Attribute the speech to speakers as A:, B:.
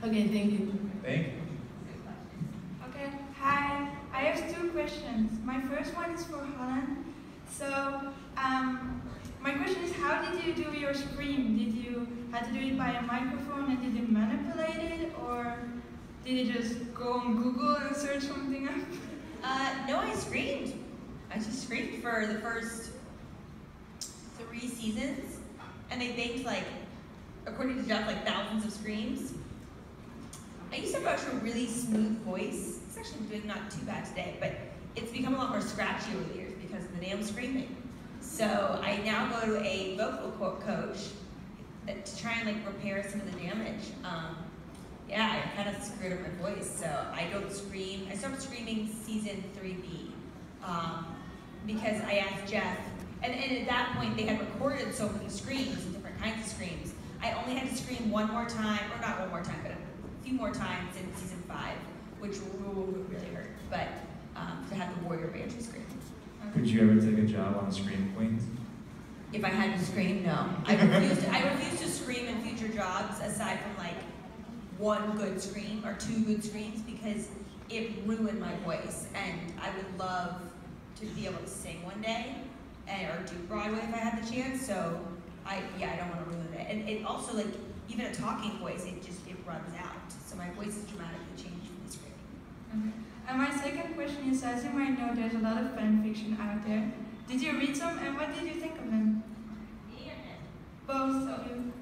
A: Okay, thank you.
B: Thank you.
C: Okay, hi. I have two questions. My first one is for Holland. So, my question is, how did you do your scream? Did you had to do it by a microphone and did you manipulate it, or did you just go on Google and search something up?
D: No, I screamed. I just screamed for the first 3 seasons, and they banked like, according to Jeff, like thousands of screams. I used to have a really smooth voice. It's actually doing not too bad today, but it's become a lot more scratchy over the years because of the damn screaming. So I now go to a vocal coach to try and like repair some of the damage. Yeah, I kind of screwed up my voice, so I don't scream. I stopped screaming season 3B because I asked Jeff, and at that point they had recorded so many screams and different kinds of screams. I only had to scream one more time, or not one more time, but a few more times in season 5, which would really hurt. But to have the warrior banshee scream.
B: Could you ever take a job on Scream Queens?
D: If I had to scream, no. I refuse to scream in future jobs aside from like 1 good scream or 2 good screams because it ruined my voice, and I would love to be able to sing one day or do Broadway if I had the chance. So I don't want to ruin it. And it also, like, even a talking voice, it runs out. So my voice is dramatically changed from the screaming.
C: Okay. And my second question is, as you might know, there's a lot of fan fiction out there. Did you read some, and what did you think of them?
D: Me or him?
C: Both of you.